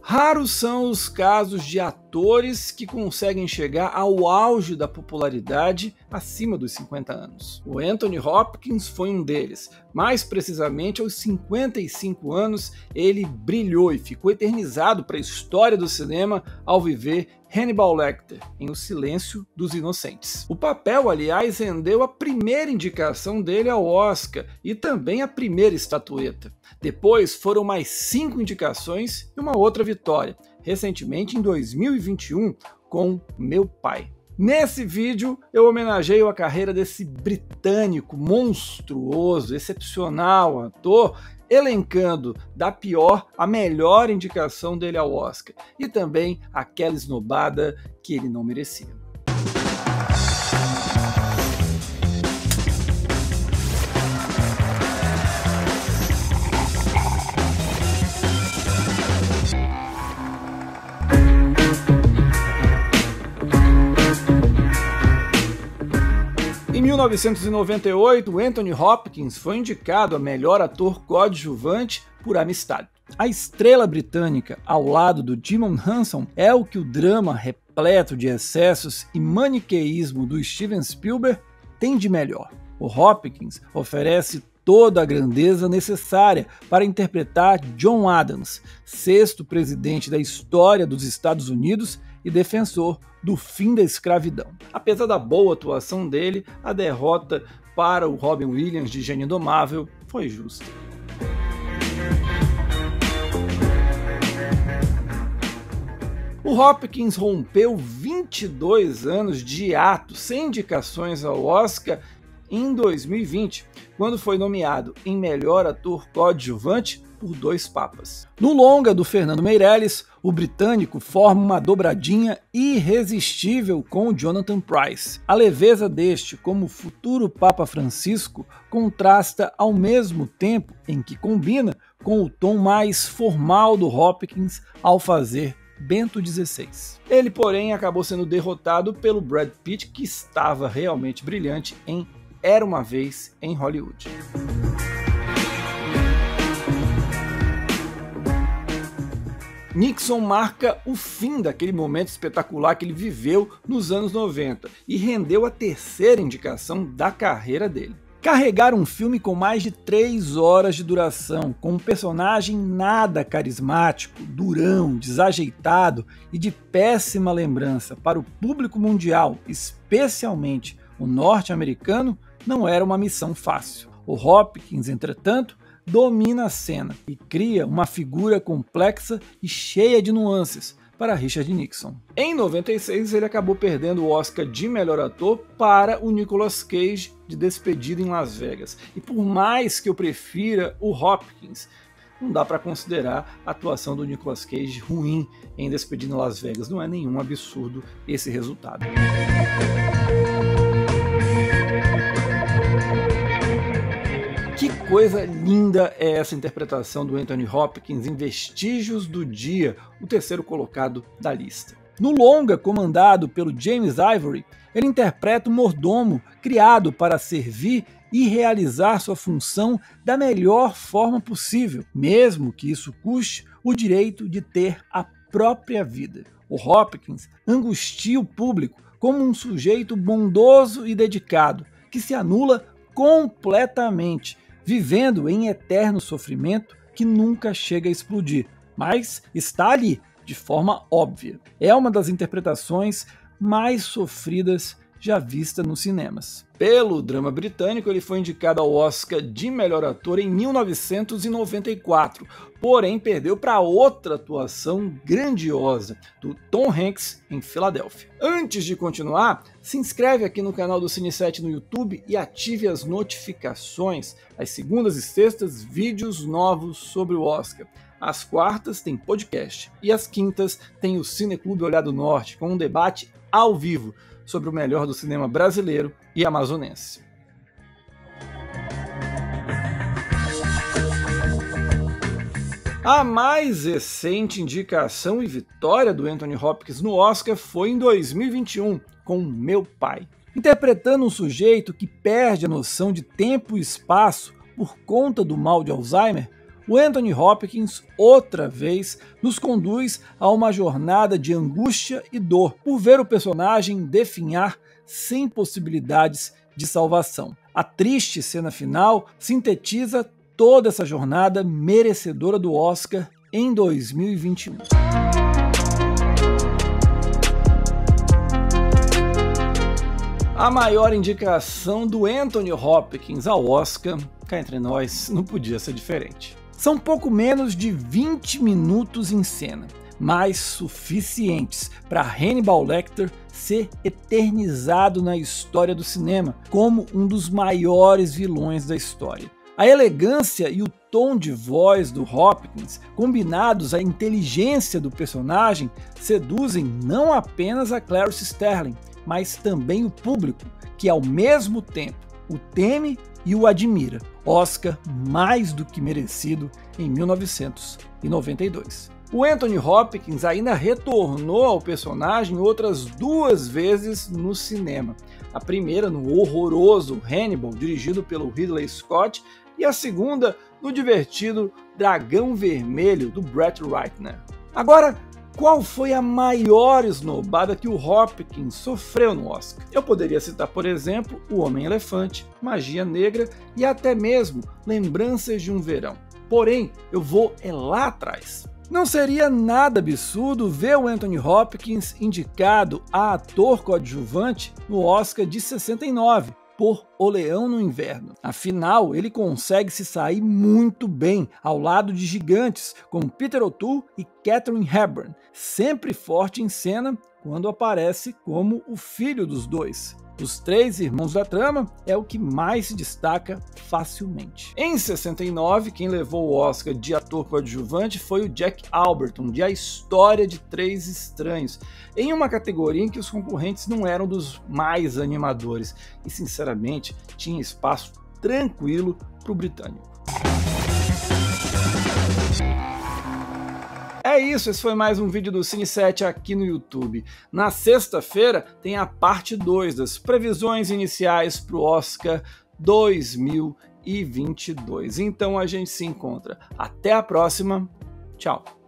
Raros são os casos de atores que conseguem chegar ao auge da popularidade acima dos 50 anos. O Anthony Hopkins foi um deles. Mais precisamente, aos 55 anos, ele brilhou e ficou eternizado para a história do cinema ao viver Hannibal Lecter em O Silêncio dos Inocentes. O papel, aliás, rendeu a primeira indicação dele ao Oscar e também a primeira estatueta. Depois foram mais 5 indicações e uma outra vitória, recentemente em 2021 com Meu Pai. Nesse vídeo eu homenageio a carreira desse britânico monstruoso, excepcional ator, elencando da pior à melhor indicação dele ao Oscar e também aquela esnobada que ele não merecia. Em 1998, Anthony Hopkins foi indicado a melhor ator coadjuvante por Amistad. A estrela britânica, ao lado do Jimon Hanson, é o que o drama repleto de excessos e maniqueísmo do Steven Spielberg tem de melhor. O Hopkins oferece toda a grandeza necessária para interpretar John Adams, sexto presidente da história dos Estados Unidos e defensor do fim da escravidão. Apesar da boa atuação dele, a derrota para o Robin Williams de Gênio Indomável foi justa. O Hopkins rompeu 22 anos de hiato sem indicações ao Oscar em 2020, quando foi nomeado em melhor ator coadjuvante por 2 papas. No longa do Fernando Meirelles, o britânico forma uma dobradinha irresistível com o Jonathan Pryce. A leveza deste como futuro Papa Francisco contrasta ao mesmo tempo em que combina com o tom mais formal do Hopkins ao fazer Bento XVI. Ele, porém, acabou sendo derrotado pelo Brad Pitt, que estava realmente brilhante em Era Uma Vez em Hollywood. Nixon marca o fim daquele momento espetacular que ele viveu nos anos 90 e rendeu a terceira indicação da carreira dele. Carregar um filme com mais de 3 horas de duração, com um personagem nada carismático, durão, desajeitado e de péssima lembrança para o público mundial, especialmente o norte-americano, não era uma missão fácil. O Hopkins, entretanto, domina a cena e cria uma figura complexa e cheia de nuances para Richard Nixon. Em 96, ele acabou perdendo o Oscar de melhor ator para o Nicolas Cage de Despedida em Las Vegas. E por mais que eu prefira o Hopkins, não dá para considerar a atuação do Nicolas Cage ruim em Despedida em Las Vegas. Não é nenhum absurdo esse resultado. Que coisa linda é essa interpretação do Anthony Hopkins em Vestígios do Dia, o terceiro colocado da lista. No longa comandado pelo James Ivory, ele interpreta um mordomo criado para servir e realizar sua função da melhor forma possível, mesmo que isso custe o direito de ter a própria vida. O Hopkins angustia o público como um sujeito bondoso e dedicado, que se anula completamente, vivendo em eterno sofrimento que nunca chega a explodir, mas está ali, de forma óbvia. É uma das interpretações mais sofridas já vista nos cinemas. Pelo drama britânico, ele foi indicado ao Oscar de melhor ator em 1994, porém perdeu para outra atuação grandiosa, do Tom Hanks em Filadélfia. Antes de continuar, se inscreve aqui no canal do Cine7 no YouTube e ative as notificações. Às segundas e sextas, vídeos novos sobre o Oscar. Às quartas tem podcast e às quintas tem o Cineclube Olhar do Norte, com um debate ao vivo sobre o melhor do cinema brasileiro e amazonense. A mais recente indicação e vitória do Anthony Hopkins no Oscar foi em 2021, com Meu Pai. Interpretando um sujeito que perde a noção de tempo e espaço por conta do mal de Alzheimer, o Anthony Hopkins, outra vez, nos conduz a uma jornada de angústia e dor por ver o personagem definhar sem possibilidades de salvação. A triste cena final sintetiza toda essa jornada merecedora do Oscar em 2021. A maior indicação do Anthony Hopkins ao Oscar, cá entre nós, não podia ser diferente. São pouco menos de 20 minutos em cena, mas suficientes para Hannibal Lecter ser eternizado na história do cinema como um dos maiores vilões da história. A elegância e o tom de voz do Hopkins, combinados à inteligência do personagem, seduzem não apenas a Clarice Starling, mas também o público, que ao mesmo tempo o teme e o admira. Oscar mais do que merecido em 1992. O Anthony Hopkins ainda retornou ao personagem outras 2 vezes no cinema. A primeira no horroroso Hannibal, dirigido pelo Ridley Scott, e a segunda no divertido Dragão Vermelho, do Brett Ratner. Agora, qual foi a maior esnobada que o Hopkins sofreu no Oscar? Eu poderia citar, por exemplo, O Homem-Elefante, Magia Negra e até mesmo Lembranças de um Verão. Porém, eu vou lá atrás. Não seria nada absurdo ver o Anthony Hopkins indicado a ator coadjuvante no Oscar de 69, por O Leão no Inverno. Afinal, ele consegue se sair muito bem ao lado de gigantes como Peter O'Toole e Katharine Hepburn, sempre forte em cena quando aparece como o filho dos dois. Os 3 irmãos da trama é o que mais se destaca facilmente. Em 69, quem levou o Oscar de ator coadjuvante foi o Jack Alberton, de A História de 3 Estranhos, em uma categoria em que os concorrentes não eram dos mais animadores e, sinceramente, tinha espaço tranquilo para o britânico. É isso, esse foi mais um vídeo do Cine7 aqui no YouTube. Na sexta-feira tem a parte 2 das previsões iniciais para o Oscar 2022. Então a gente se encontra. Até a próxima. Tchau.